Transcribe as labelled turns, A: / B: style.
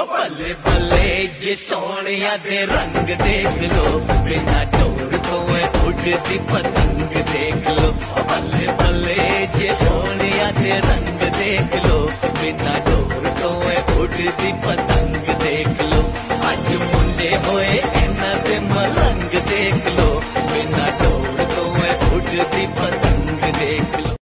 A: ਬੱਲੇ ਬੱਲੇ ਜੇ ਸੋਹਣਿਆ ਦੇ ਰੰਗ ਦੇਖ ਲੋ, ਬਿਨਾ ਡੋਰ ਤੋਂ ਉੱਡਦੀ ਪਤੰਗ ਦੇਖ ਲੋ। ਬੱਲੇ ਬੱਲੇ ਜੇ ਸੋਹਣਿਆ ਦੇ ਰੰਗ ਦੇਖ ਲੋ, ਬਿਨਾ ਡੋਰ ਤੋਂ ਉੱਡਦੀ ਪਤੰਗ